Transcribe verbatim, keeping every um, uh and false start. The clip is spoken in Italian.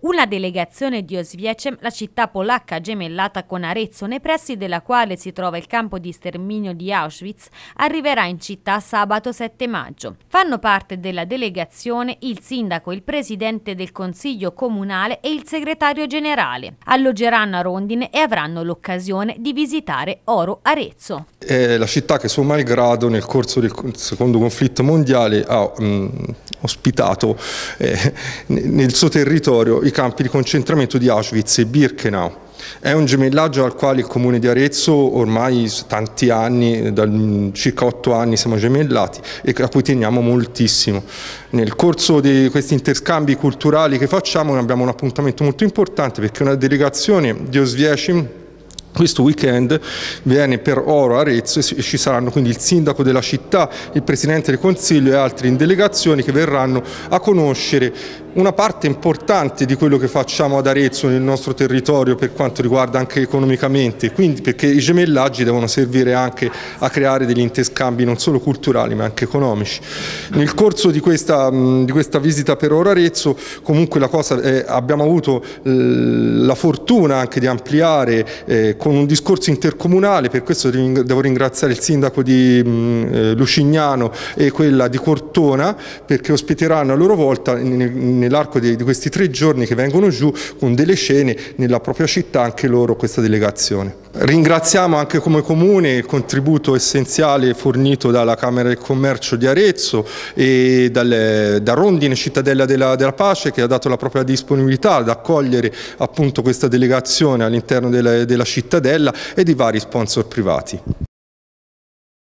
Una delegazione di Oswiecim, la città polacca gemellata con Arezzo, nei pressi della quale si trova il campo di sterminio di Auschwitz, arriverà in città sabato sette maggio. Fanno parte della delegazione il sindaco, il presidente del consiglio comunale e il segretario generale. Alloggeranno a Rondine e avranno l'occasione di visitare Oro Arezzo. È la città che suo malgrado nel corso del secondo conflitto mondiale ha mh, ospitato eh, nel suo territorio i campi di concentramento di Auschwitz e Birkenau. È un gemellaggio al quale il comune di Arezzo ormai tanti anni, da circa otto anni siamo gemellati e a cui teniamo moltissimo. Nel corso di questi interscambi culturali che facciamo abbiamo un appuntamento molto importante, perché una delegazione di Oswiecim questo weekend viene per Oro Arezzo e ci saranno quindi il sindaco della città, il presidente del consiglio e altri in delegazione che verranno a conoscere una parte importante di quello che facciamo ad Arezzo nel nostro territorio per quanto riguarda anche economicamente, quindi perché i gemellaggi devono servire anche a creare degli interscambi non solo culturali ma anche economici. Nel corso di questa, di questa visita per Oro Arezzo comunque la cosa è, abbiamo avuto eh, la fortuna anche di ampliare eh, con un discorso intercomunale, per questo devo ringraziare il sindaco di eh, Lucignano e quella di Cortona, perché ospiteranno a loro volta nell'arco di, di questi tre giorni che vengono giù con delle cene nella propria città anche loro questa delegazione. Ringraziamo anche come comune il contributo essenziale fornito dalla Camera del Commercio di Arezzo e dalle, da Rondine, Cittadella della, della Pace, che ha dato la propria disponibilità ad accogliere appunto questa delegazione all'interno della, della cittadella, e di vari sponsor privati.